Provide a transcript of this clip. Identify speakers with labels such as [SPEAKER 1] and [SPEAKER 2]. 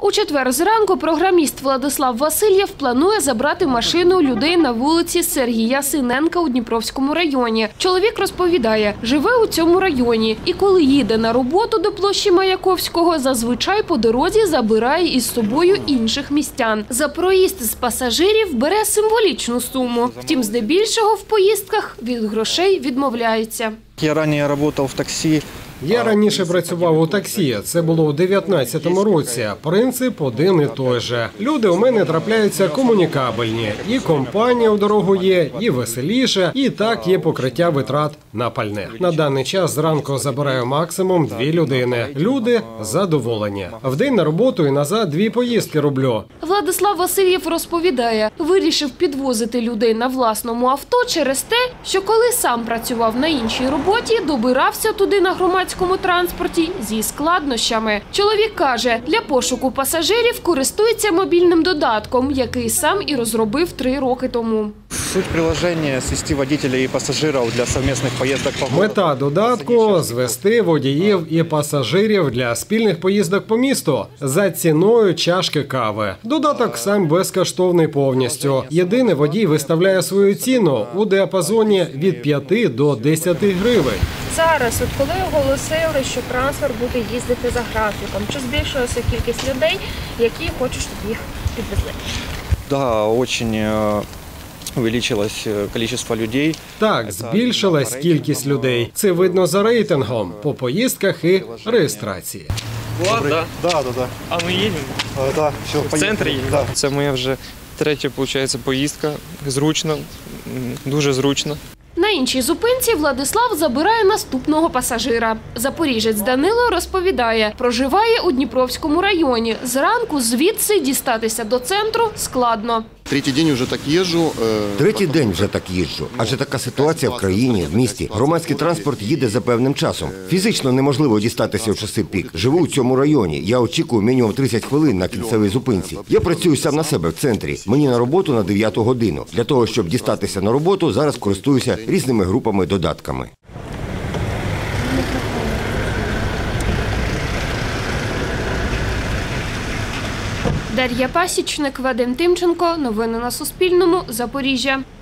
[SPEAKER 1] У четвер зранку програміст Владислав Васильєв планує забрати машину людей на вулиці Сергія Синенка у Дніпровському районі. Чоловік розповідає, живе у цьому районі і коли їде на роботу до площі Маяковського, зазвичай по дорозі забирає із собою інших містян. За проїзд з пасажирів бере символічну суму. Втім, здебільшого в поїздках від грошей відмовляється.
[SPEAKER 2] Я раніше працював в таксі.
[SPEAKER 3] Я раніше працював у таксі, це було у 19-му році. Принцип один і той же. Люди у мене трапляються комунікабельні. І компанія у дорогу є, і веселіше, і так є покриття витрат на пальне. На даний час зранку забираю максимум 2 людини. Люди задоволені. В день на роботу і назад 2 поїздки роблю.
[SPEAKER 1] Владислав Васильєв розповідає, вирішив підвозити людей на власному авто через те, що коли сам працював на іншій роботі, добирався туди на громадському транспорті зі складнощами. Чоловік каже, для пошуку пасажирів користується мобільним додатком, який сам і розробив 3 роки тому.
[SPEAKER 2] Суть приложення – звести водителів і пасажирів для спільних поїздок по місту.
[SPEAKER 3] Мета додатку – звести водіїв і пасажирів для спільних поїздок по місту за ціною чашки кави. Додаток сам безкоштовний повністю. Єдине, водій виставляє свою ціну у діапазоні від 5 до 10 гривень.
[SPEAKER 1] Зараз, коли оголосили, що трансфер буде їздити за графіком, чи збільшилася кількість людей, які хочуть, щоб їх підвезли?
[SPEAKER 2] Да, дуже увеличилось кількість людей.
[SPEAKER 3] Так, збільшилась кількість людей. Це видно за рейтингом, по поїздках і реєстрації.
[SPEAKER 4] Влад, да?
[SPEAKER 2] Да.
[SPEAKER 4] А ми їдемо?
[SPEAKER 2] Да, все,
[SPEAKER 4] В центрі їдемо?
[SPEAKER 2] Да.
[SPEAKER 4] Це моя вже 3-я, виходить, поїздка. Зручно, дуже зручно.
[SPEAKER 1] На іншій зупинці Владислав забирає наступного пасажира. Запоріжець Данило розповідає, проживає у Дніпровському районі. Зранку звідси дістатися до центру складно.
[SPEAKER 5] Третій день вже так їжджу.
[SPEAKER 6] Третій день вже так їжджу. Адже така ситуація в країні, в місті. Громадський транспорт їде за певним часом. Фізично неможливо дістатися в часи пік. Живу у цьому районі. Я очікую мінімум 30 хвилин на кінцевій зупинці. Я працюю сам на себе в центрі. Мені на роботу на 9 годину. Для того, щоб дістатися на роботу, зараз користуюся різними групами додатками.
[SPEAKER 1] Дар'я Пасічник, Вадим Тимченко. Новини на Суспільному. Запоріжжя.